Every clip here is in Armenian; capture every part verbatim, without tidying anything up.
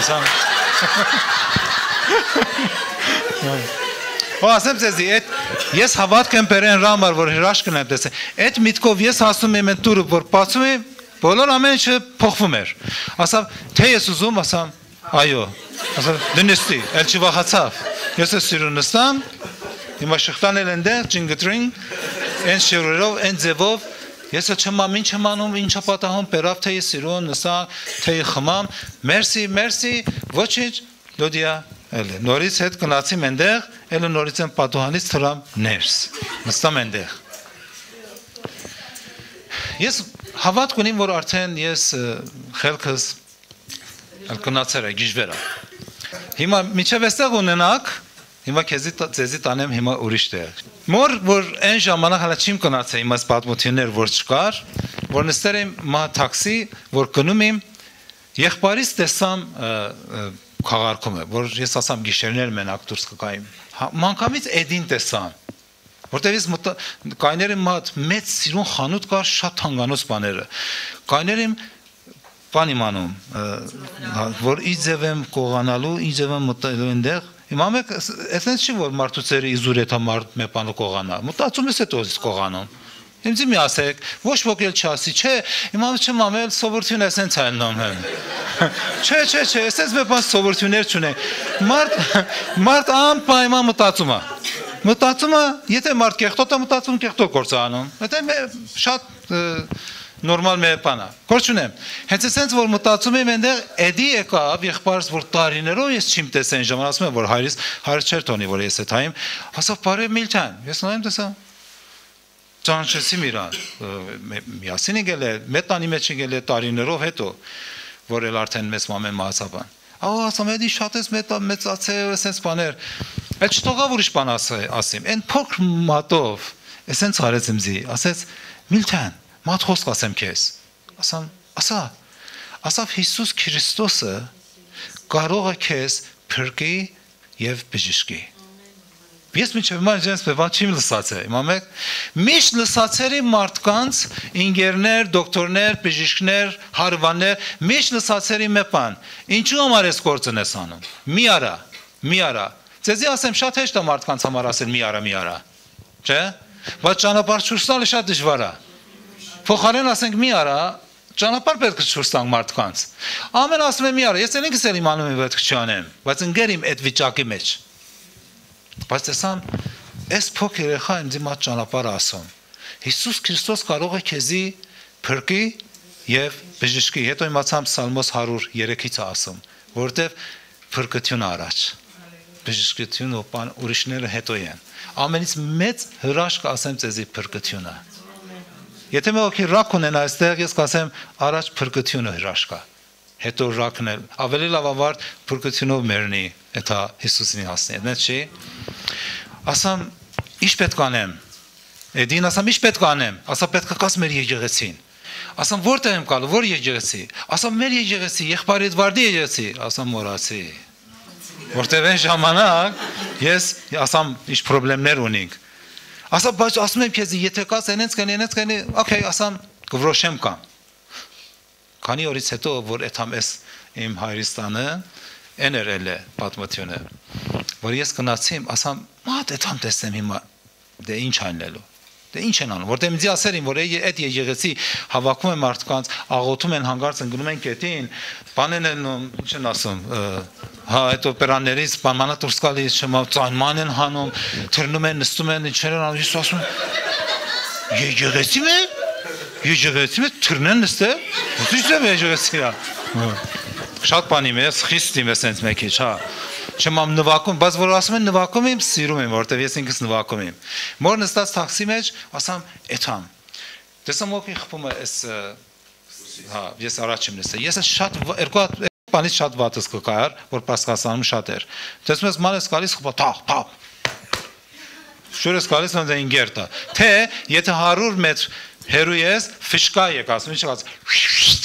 Ասամ Ու ասեմ ձեզի, ես հավատք եմ բերեն ռամար, որ հրաշքն եմ տեսել, այդ միտքով ես ասում եմ են տուրը, որ բացում եմ, բոլոր ամեն ինչը փոխվում էր։ Ասամ, թե ես ուզում, ասամ, այո, ասամ, դնստի, էլ չվախացավ։ Ես ես սիրուն նստամ, հիմա շղթան էլ ընդեղ, ջինգտրին, են շիրուրով, են ձևով, ես չմամ, ինչ եմ անում, ինչա պատահում, բերավ, թե ես սիրուն նստամ, թե խմամ, մերսի, մերսի, ոչինչ, լոդիա Էլի, նորից հետ գնացիմ այնտեղ, էլի նորից եմ պատուհանից թրամ ներս, նստամ այնտեղ։ Ես հավատք ունիմ, որ արդեն ես խելքս գնացել է, գիժվեր է։ Հիմա միջև էստեղ ունենակ, հիմա ձեզի տանեմ հիմա ուրիշ տեղ։ Մոր, որ այն ժամանակ հալա չիմ գնացել իմ այս պատմություններ, որ չկար, որ նստել եմ մա տաքսի, որ գնում եմ, եղբայրիս տեսամ Խաղարկում է, որ ես ասամ գիշերներ մենակ դուրս կգայիմ, մանկամից էդին տեսան, որտև ես կայներ եմ մեծ սիրուն խանութ կար շատ հանգանոց բաները, կայներ եմ բան իմանում, որ ի ձև եմ կողանալու, ի ձև եմ մտելու ընդեղ, իմ ամեկ, էսենց չի, որ մարդուցերը իզուր էթա մարդ մե պանը կողանա, մտացում ես էտ ոզից կողանում, Իմ ձի մի ասեք, ոչ ոք էլ չասի, չէ, իմ ամը չեմ ամել, սովորություն էսենց այլնում եմ, չէ, չէ, չէ, էսենց մեր պան սովորություններ չունենք, մարդ անպայման մտածում է, մտածում է, եթե մարդ կեղտոտ է մտածում, կեղտոտ գործ է անում, եթե շատ նորմալ մեր պան է, գործ չունեմ, հենց էսենց, որ մտածում եմ ենդեղ, էդի եկավ, եղբարս, որ տարիներով ես չիմ տեսեն ժաման, ասում եմ, որ հայրիս, հայրս չեր տոնի, որ ես է թայիմ, ասավ, բարև Միլթան, ես նայեմ տեսա Ճանչեցիմ իրան, միասին եկել է, մետ անի մեջ եկել է տարիներով հետո, որ էլ արդեն մեծ մամեն մահացաբան։ Ահա, ասամ, էդի շատ ես մեծացել, էսենց բաներ, էլ չթողավ ուրիշ բան ասեմ, են փոքր մատով, էսենց արեց իմ զի, ասեց, Միլթան, մատ խոսք ասեմ քեզ, ասամ, ասա, ասավ Հիսուս Քրիստոսը կարող է քեզ փրկի եւ բժշկի։ Ես մինչև հիմա ես բևան չիմ լսացել, իմամեք, միշտ լսացերի մարդկանց, ինգերներ, դոկտորներ, բժիշկներ, հարվաններ, միշտ լսացերի մեպան, ինչու համար ես գործն ես անում, մի արա, մի արա, ձեզի ասեմ շատ հեշտ է մարդկանց համար ասել մի արա, մի արա, չէ, բայց ճանապարհ չուրստալը շատ դժվար է, փոխարեն ասենք մի արա, ճանապարհ պետք է չուրստանք մարդկանց, ամեն ասում է մի արա, ես էլ ինքս էլ իմանում եմ պետք չանեմ, բայց ընկեր իմ այդ վիճակի մեջ Բայց տեսամ, այս փոքր երեխա ինձ մոտ ճանապարհ ասում։ Հիսուս Քրիստոս կարող է քեզի փրկի եւ բժշկի։ Հետո իմացամ Սալմոս հարյուր երեքից ասում, որովհետեւ փրկությունը առաջ։ Բժշկությունը ու բան ուրիշները հետո են։ Ամենից մեծ հրաշք ասեմ ձեզի փրկությունը։ Եթե մեկի ռակ ունենա այստեղ, ես կասեմ առաջ փրկությունը հրաշք է։ Հետո ռակն էլ ավելի լավ ավարտ փրկությունով մերնի Էթա Հիսուսին հասնի, նա չի, ասամ, ինչ պետք անեմ, էդին ասամ, ինչ պետք անեմ, ասամ, պետք է կաս մեր եկեղեցին, ասամ, որտեղ եմ կալու, որ եկեղեցի, ասամ, մեր եկեղեցի, եղբայր Էդվարդի եկեղեցի, ասամ, մորացի, որտեղ են ժամանակ, ես, ասամ, ինչ պրոբլեմներ ունենք, ասամ, բայց ասում եմ քեզ, եթե կաս, ենենց կանի, ենենց կանի, օքեյ, ասամ, կվրոշեմ կամ, քանի օրից հետո, որ էթամ ես իմ հայրիստանը, Են երել է պատմությունը, որ ես գնացիմ, ասամ, մատ էթամ տեսնեմ հիմա, դե ինչ այնլելու, դե ինչ են անում, որտեղ ինձ ասել եմ, որ այդ եկեղեցի հավաքում են մարդկանց, աղոթում են հանգարց ընկնում են կետին, բան են անում, ինչ են ասում, հա, այդ օպերաններից, բանմանա դուրս գալիս, ծանման են հանում, թռնում են, նստում են, ինչեր են անում, ես ասում, եկեղեցի մե, եկեղեցի մե, թռնեն նստել, ինչ է եկեղեցի է, Շատ բանի մեզ, խիստ իմ ես ենց մեկ իչ, հա, չեմ ամ նվակում, բայց որ ասում են նվակում եմ, սիրում եմ, որտև ես ինքս նվակում եմ, մոր նստած թաքսի մեջ, ասամ, էթամ, տեսամ ոքի խպում է ես, հա, ես առաջ եմ նստել, ես շատ, երկու բանից շատ վատս կկայար, որ պասկասանում շատ էր, տեսում ես ման ես գալիս խպա, թաղ, թաղ, շուր ես գալիս ոնց է ինգերտա, թե, եթե հարյուր մետր հերու ես, ֆշկա եք ասում, ինչ ասում,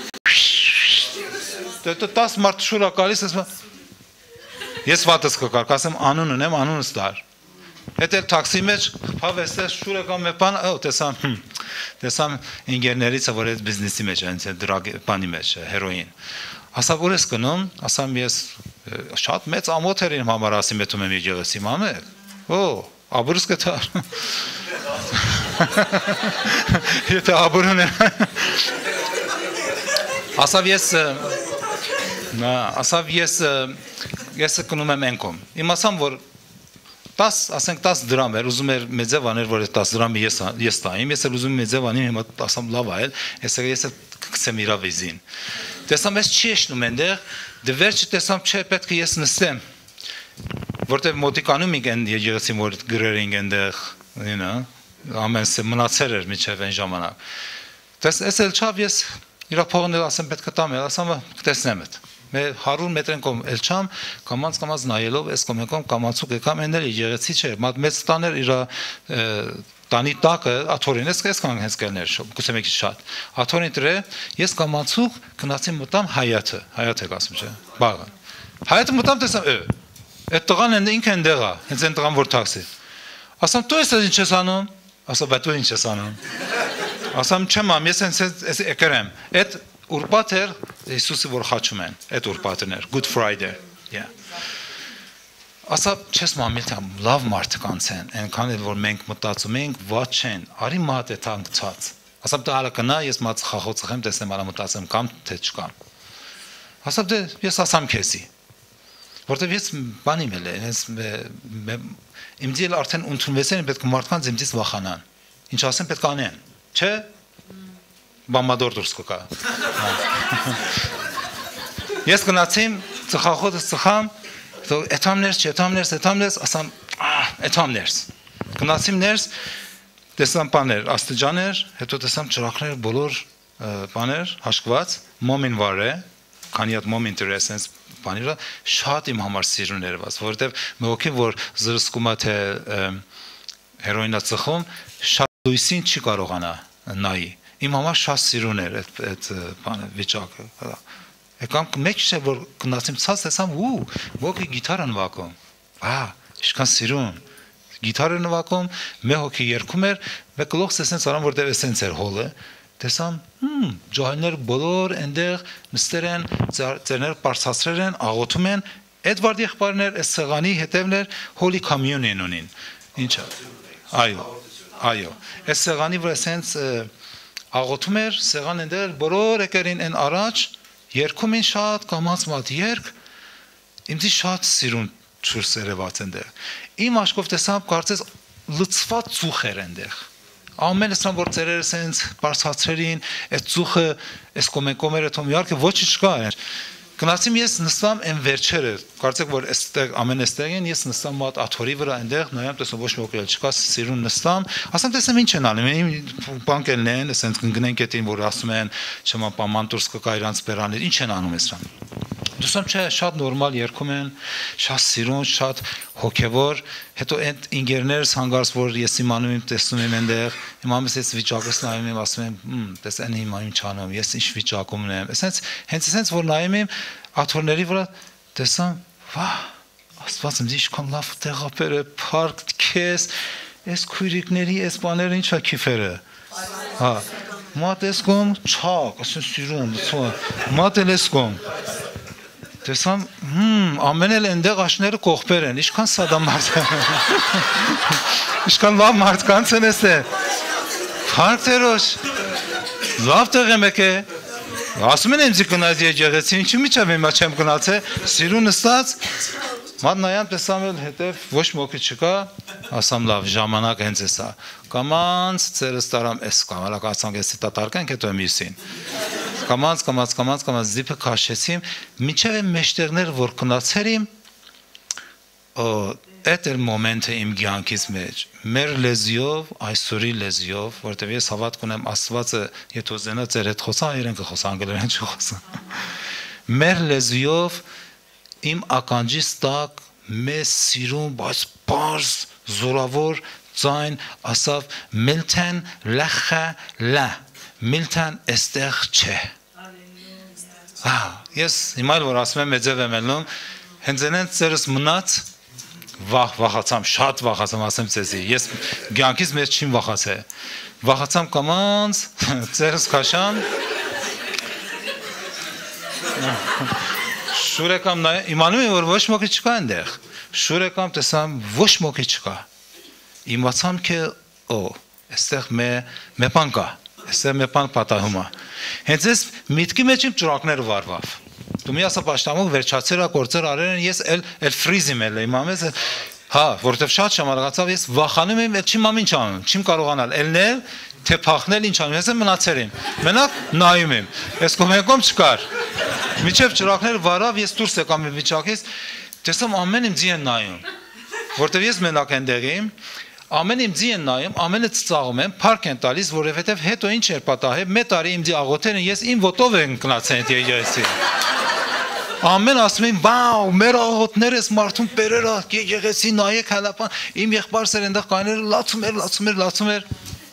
Դե տաս մարդ շուրա գալիս ես վատս կկար, կասեմ անուն ունեմ, անունս դար։ Հետ էլ թաքսի մեջ խփավ էստեղ շուրը կամ մի բան, օ տեսամ, տեսամ ինգերներից որ այդ բիզնեսի մեջ են, դրագ բանի մեջ, հերոին։ Ասավ որ ես գնում, ասամ ես շատ մեծ ամոթ էր իմ համար ասի մետում եմ եկեղեցի մամե։ Օ, աբուրս կտար։ Եթե աբուրն է։ Ասավ ես նա, ասավ ես ես գնում եմ ենկոմ։ Իմ ասամ որ դես, ասենք դես դրամ էր, ուզում էր մեծեվաներ որ դես դրամի ես ես տայիմ, ես էլ ուզում եմ մեծեվանի հիմա ասամ լավ այլ, ես ես կգցեմ իրա վիզին։ Տեսամ ես չի եշնում այնտեղ, դե վերջը տեսամ չէ պետք է ես նստեմ, որտեղ մոտիկանում ենք այն եկեղեցին որ գրեր ենք այնտեղ, ինա, ամենս մնացել էր միջև այն ժամանակ։ Տես ես էլ չավ ես իրա փողն էլ ասեմ պետք է տամ, ասամ կտեսնեմ այդ։ Մեր հարյուր մետրեն կոմ էլ չամ, կամած կամած նայելով ես կոմեկոմ կամացուկ եկամ այնտեղ եկեղեցի չէ, մեծ տաներ իրա տանի տակը աթորին ես կես կան հենց կելներ, գուցե մեկ շատ։ Աթորին դրե ես կամացուկ գնացի մտամ հայաթը, հայաթ եք ասում չէ, բաղը։ Հայաթը մտամ տեսամ, այդ տղան ինքը այնտեղ է, հենց այն տղան որ թաքսի։ Ասամ դու ես ինչ ես անում, ասա բայց դու ինչ ես անում։ Ասամ չեմ ամ, ես հենց եկերեմ։ Այդ ուրբաթ էր Հիսուսը որ խաչում են, այդ ուրբաթն էր, Good Friday, yeah։ Ասա չես մամիլտամ լավ մարդկանց են, այնքան էլ որ մենք մտածում ենք ված չեն, արի մատ է թանկցած։ Ասա դե հալա կնա ես մած խախոցեմ տեսնեմ արա մտածեմ կամ թե չկամ։ Ասա դե ես ասամ քեսի։ Որտեվ ես բանի մել ես իմ դիլ արդեն ընդունվեցին պետք է մարդկանց իմից վախանան։ Ինչ ասեմ պետք է անեն, չէ։ Բամադոր դուրս կգա։ Ես գնացիմ ծխախոտը ծխամ Էթամներս, չեթամներս, էթամներս, ասամ, էթամներս։ Գնացիմ ներս, տեսամ պաներ, աստիճաներ, հետո տեսամ ճրախներ, բոլոր պաներ, հաշկված, մոմին վար է, քանի հատ մոմին տրեսենց պանիրը, շատ իմ համար սիրուն ներված, որովհետև մեկի որ զրսկում է թե հերոինա ծխում, շատ լույսին չի կարողանա նայի։ Իմ համար շատ սիրուն էր այդ վիճակը։ Եկամ մեկ չէ որ գնացիմ ցած տեսամ ու ոգի գիտար նվագում։ Ահա, ինչքան սիրուն։ Գիտարը նվագում, մեկ հոգի երգում էր, մեկ գլուխս էսենց արամ որտեղ էսենց էր հոլը։ Տեսամ, հմ, ջահելներ բոլոր այնտեղ նստեր են, ծերներ բարձրացրել են, աղոթում են, այդ վարդի եղբայրներ, այս սեղանի հետևներ հոլի կամյունին ունին։ Ինչա։ Այո, այո։ Այս սեղանի վրա էսենց աղոթում էր, սեղան այնտեղ բոլոր եկերին են առաջ Երկում են շատ կամած մատ երկ, իմձի շատ սիրուն չուրս երևաց ընդեղ։ Իմ աշկով տեսամ կարծես լծված ծուխ էր ընդեղ։ Ամեն ասրան որ ծերերը սենց բարձացրերին, այդ ծուխը, այս կոմեկոմերը թոմ իհարկե ոչինչ չկա էր։ Գնացիմ ես նստամ այն վերջերը, կարծեք որ այստեղ ամեն այստեղ են, ես նստամ մատ աթորի վրա այնտեղ, նայեմ տեսնում ոչ ոք էլ չկա, սիրուն նստամ, ասեմ տեսեմ ինչ են անում, իմ բանկերն են, ասենց կգնենք այդին որ ասում են, չեմա պամանտուրս կկա իրանց բերաններ, ինչ են անում այսրան։ Դուսամ չէ, շատ նորմալ երգում են, շատ սիրուն, շատ հոգևոր, հետո այդ ինգերներս հանգարց որ ես իմանում եմ, տեսնում եմ այնտեղ, իմ ամես այս վիճակս նայում եմ, ասում եմ, տես այն հիմա ինչ անում, ես ինչ վիճակում եմ, այսենց հենց այսենց որ նայում եմ աթորների վրա, տեսամ, վա, Աստված ինձ ինչքան լավ տեղափեր է, փառք քեզ, այս քույրիկների այս բաները ինչ է քիֆերը։ Հա, մատ ես կոմ, չակ, ասեն սիրում, մատ էլ ես կոմ։ Տեսամ, հմ, ամեն էլ այնտեղ աշները կողբեր են, ինչքան սադա մարդ են, ինչքան լավ մարդկանց են ես է, փառք Տերոջ, լավ տեղ եմ եք է, ասում են իմձի կնայց եկեղեցի, ինչի միջավ հիմա չեմ գնաց է, սիրուն նստած, մատ նայամ տեսամ էլ հետև ոչ մոքի չկա, ասամ լավ, ժամանակ հենց ես է, կամանց ծերս տարամ ես կամ, հալակ ասանք ես տատարկենք հետո եմ իսին, կամանց, կամանց, կամանց, կամանց զիպը կաշեցիմ, միջև եմ մեջտեղներ որ կնացերիմ, այդ էր մոմենտը իմ գյանքից մեջ, մեր լեզիով, այսօրի լեզիով, որտև ես հավատ կունեմ աստվածը, եթե ոզենա ծեր հետ խոսա, իրեն կխոսա, անգլերեն չխոսա, մեր լեզիով իմ ականջիս տակ մեզ սիրում, բայց պարզ, զորավոր, ձայն, ասավ, միլթեն լախա լա, միլթեն էստեղ չէ։ Ես հիմա էլ որ ասում եմ մեծև եմ ելնում, հենց ենեն ծերս մնաց, վախ, վախացամ, շատ վախացամ, ասեմ ծեզի, ես գյանքից մեզ չիմ վախաց է, վախացամ կամանց, ծերս կաշամ, Շուր եկամ նայ, իմանում եմ, որ ոչ մոքի չկա այնտեղ։ Շուր եկամ, տեսամ ոչ մոքի չկա։ Իմացամ թե օ, այստեղ մե մե բան կա, այստեղ մե բան պատահում է։ Հենց այս միտքի մեջ իմ ճրակները վարվավ։ Դու մի ասա պաշտամոք վերջացել ա գործեր արել են, ես էլ էլ ֆրիզիմ էլ իմամ ես, հա, որովհետև շատ ժամանակացավ ես վախանում եմ, էլ չիմամ ինչ անում, չիմ կարողանալ ելնել, թե փախնել ինչ անում, ես եմ մնացել եմ։ Մենակ նայում եմ։ Այս կողմեկում չկար։ Միջև ճրակները վարավ, ես դուրս եկամ իմ վիճակից, տեսամ ամեն իմ ձի են նայում, որտեվ ես մենակ այնտեղ եմ, ամեն իմ ձի են նայում, ամենը ծծաղում եմ, փառք են տալիս, որովհետև հետո ինչ էր պատահել, մեկ տարի իմ ձի աղոթել են, ես իմ ոտով եմ գնացել այդ եկեղեցի։ Ամեն ասում են, վաու, մեր աղոթները այս մարդուն բերել է, եկեղեցի նայեք հալապան, իմ եղբայրս էր այնտեղ կաները լացում էր, լացում էր, լացում էր։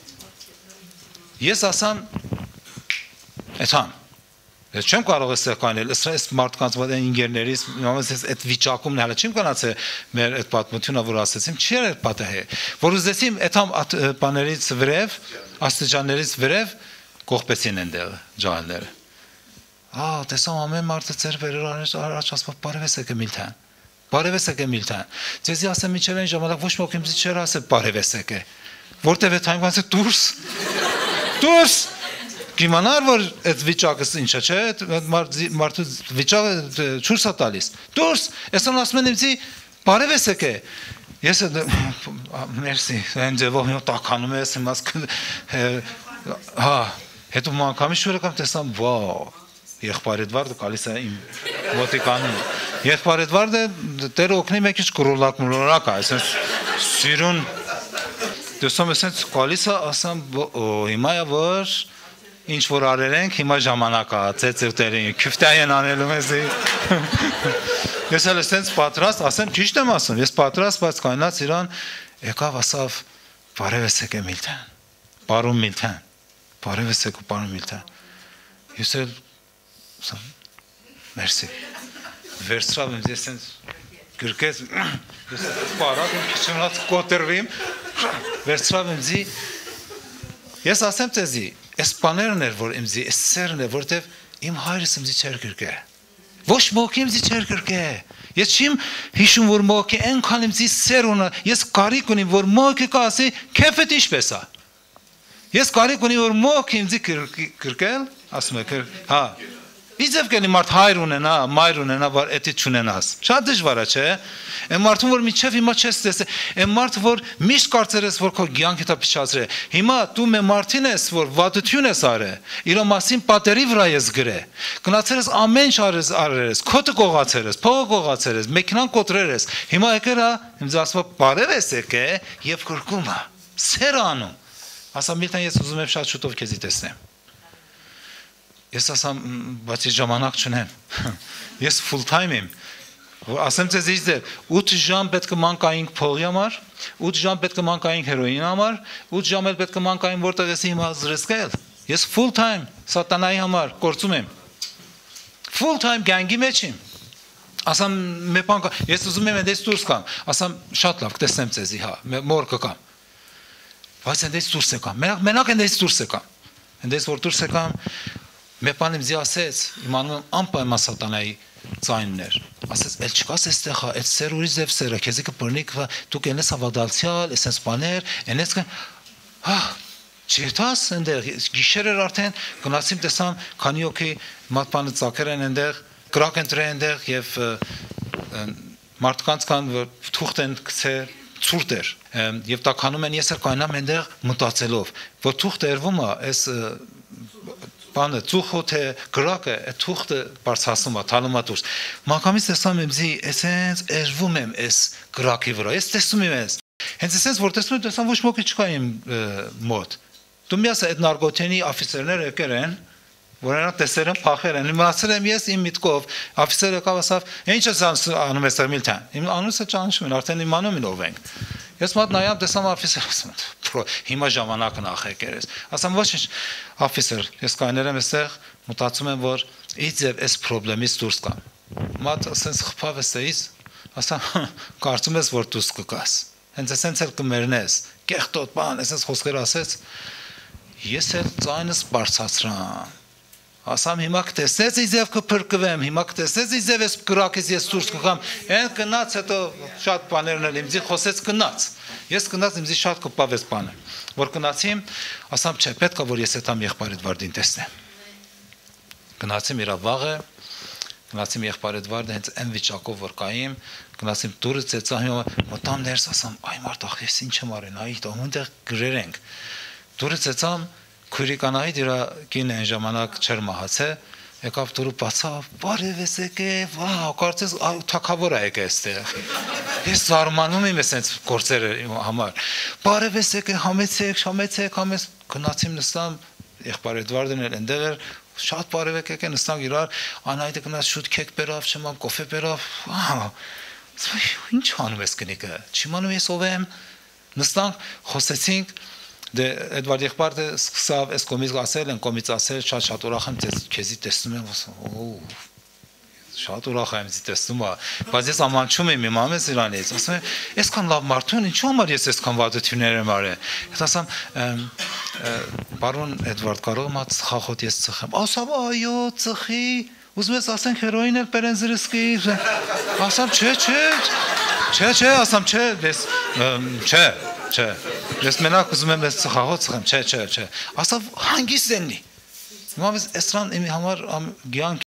Ես ասամ, այդհամ, ես չեմ կարող էստեղ կանել, այս մարդկանց վատ ինգերներից, այդ վիճակումն հələ չեմ կանացել մեր այդ պատմությունը, որ ասեցիմ, չի էր պատահել, որ ուզեցիմ այդհամ բաներից վրև, աստիճաններից վրև կողպեցին այնտեղ ջահելները։ Ա, տեսամ ամեն մարդը ծեր վերեր առաջ ասում, բարևես եկե Միլթան, բարևես եկե Միլթան։ Ձեզի ասեմ մինչև այն ժամանակ ոչ ոք ինձ չէր ասել բարևես եկե, որտև այդ այն ասել դուրս, դուրս, կիմանար որ այդ վիճակը ինչա չէ, մարդու վիճակը չուրս է տալիս, դուրս, այսօր ասում են ինձի բարևես եկե, ես մերսի, այն ձևով տականում ես, հա, հետո մանկամի շուր եկամ տեսամ, վաու, Եղբայր Էդվարդը գալիս է իմ մոտիկանում։ Եղբայր Էդվարդը տերը օգնի մեկ ինչ կրոլակ մոլորակ է, այսպես սիրուն դեսում էսենց գալիս է, ասամ, հիմա է որ ինչ որ արել ենք, հիմա ժամանակ է, ծեծերտերին, քյուֆտային անելու մեզ։ Ես էլ էսենց պատրաստ, ասեմ, ճիշտ եմ ասում, ես պատրաստ, բայց կանած իրան եկավ ասավ, բարևես եկե Միլթան, պարոն Միլթան, բարևես եկու պարոն Միլթան։ Ես էլ Մերսի, վերցրավ եմ ես են գրկեց, ես պարակ եմ քիչնած կոտրվիմ, վերցրավ եմ զի, ես ասեմ տեզի, ես պաներն էր, որ իմ զի, ես սերն է, որտև իմ հայրս իմ զի չեր գրկե, ոչ մոքի իմ զի չեր գրկե, ես չիմ հիշում, որ մոքի ենքան իմ զի սեր ունը, ես կարիք ունիմ, որ մոքի կա ասի, կեֆետ իշպես է, ես կարիք ունիմ, որ մոքի իմ զի գրկել, ասում է, հա, Իձև կենի մարդ հայր ունենա, մայր ունենա, որ էտի չունենաս, շատ դժվար է, չէ, են մարդուն, որ միչև հիմա չես տեսել, են մարդ, որ միշտ կարծեր ես, որ քո գյանք հետա պիչացրե, հիմա դու մե մարդին ես, որ վատություն ես արե, իրա մասին պատերի վրա ես գրե, գնացեր ես ամեն ինչ արեր ես, քոտը կողացեր ես, փողը կողացեր ես, մեքենան կոտրեր ես, հիմա եկերա, ինձ ասում բարև ես եկե, և գրկում է, սեր անում, ասա Միլթան ես ուզում եմ շատ շուտով քեզի տեսնեմ Ես ասամ, բայց ես ժամանակ չունեմ, ես full time եմ, ասեմ ձեզ ինչ դեր, ութ ժամ պետք է մանկայինք փողի համար, ութ ժամ պետք է մանկայինք հերոինի համար, ութ ժամ էլ պետք է մանկային որտեղ ես հիմա զրսկել, ես full time սատանայի համար գործում եմ, full time գանգի մեջ եմ, ասամ, ես ուզում եմ ընդես դուրս կամ, ասամ, շատ լավ, կտեսնեմ ձեզի, հա, մոր կկամ, բայց ընդես դուրս եկամ, մենակ ընդես դուրս եկամ, ընդես որ դուրս եկամ, Մեր բան իմ զի ասեց, իմանում եմ անպայման սատանայի ձայններ, ասեց, էլ չկաս էստեղ, այդ սեր ուրի ձև սերը, քեզի կպրնի, դու կենես հավադալցյալ, էսենց բաներ, ենես կն, հա, չիրթաս ընդեղ, գիշեր էր արդեն, գնացիմ տեսամ, քանի օքի մատպանը ծակեր են ընդեղ, գրակ են տրե ընդեղ և մարդկանց կան թուղթ են կցեր, ցուրտ էր, և տականում են ես էր կայնամ ընդեղ մտացելով, որ թուղթ երվում է, այս բանը, ծուխո թե գրակը, այդ թուղթը բարձրացնում է, թալում է դուրս։ Մանկամից տեսնում եմ զի, էսենց էրվում եմ այս գրակի վրա, ես տեսնում եմ ես։ Հենց էսենց որ տեսնում եմ, տեսամ ոչ ոքի չկա իմ մոտ։ Դու մի ասա, այդ նարգոտենի աֆիցերները եկեր են, որ նրանք տեսել են, փախել են, մնացել եմ ես իմ միտքով, աֆիցերը եկավ ասավ, ինչ ես անում ես Միլթան։ Իմ անունսը ճանաչում են, արդեն իմանում են ով ենք։ Ես մոտ նայամ, տեսամ աֆիսեր, ասում եմ, հիմա ժամանակը նախ եկեր ես։ Ասամ, ոչ ինչ, աֆիսեր, ես կայներ եմ էստեղ, մտածում եմ, որ իձև այս պրոբլեմից դուրս կամ։ Մատ ասենց խփավ ես էիս, ասամ, կարծում ես, որ դուրս կգաս։ Հենց ասենց էլ կմերնես, կեղտոտ բան, ասենց խոսքեր ասեց, ես էլ ձայնս բարձրացրամ։ ասամ հիմա կտեսնես ինձ եւ կփրկվեմ, հիմա կտեսնես ինձ եւ ես կրակից ես դուրս կգամ, այն գնաց հետո շատ բաներն էլ ինձի խոսեց գնաց, ես գնաց ինձի շատ կպավեց բանը, որ գնացիմ, ասամ չէ, պետք է որ ես այդամ եղբայր Էդվարդին տեսնեմ, գնացիմ իրա վաղը, գնացիմ եղբայր Էդվարդը հենց այն վիճակով որ կայիմ, գնացիմ դուրս ծեծա հիմա մտամ ներս ասամ, այ մարդ ախ ես ինչ եմ արեն, այ դոմունդեղ գրեր ենք, դուրս ծեծամ Քուրիկանայի դրա կինը այն ժամանակ չեր մահացե, եկավ դուրը բացավ, բարև ես եկե, վաու, կարծես թագավոր է եկե այստեղ։ Ես զարմանում եմ այս գործերը համար։ Բարև ես եկե, համեցեք, շամեցեք, համես գնացիմ նստամ, եղբայր Էդվարդն էլ այնտեղ էր, շատ բարև եք եկե, նստանք իրար, Անահիտը գնաց շուտ քեկ բերավ, չմամ կոֆե բերավ։ Ինչ անում ես կնիկը։ Չիմանում ես ով եմ։ Նստանք, խոսեցինք Դե Էդվարդ եղբայրը սկսավ այս կոմից ասել, այն կոմից ասել, շատ շատ ուրախ եմ քեզի տեսնում եմ, ասում, օ, շատ ուրախ եմ ձեզ տեսնում, բայց ես ամանչում եմ իմ ամենից իրանից, ասում եմ, այսքան լավ մարդուն, ինչու համար ես այսքան վատություններ եմ արել։ Ես ասամ, պարոն Էդվարդ, կարող եմ ծխախոտ ես ծխեմ։ Ասամ, այո, ծխի, ուզում ես ասենք հերոին էլ պերենզրսկի, ասամ, չէ, չէ, չէ, չէ, ասամ, չէ, չէ, չէ, ես մենակ ուզում եմ ես ծխախոտ ծխեմ, չէ, չէ, չէ, ասավ հանգիստ եննի, հիմա ես էսրան իմ համար գյանք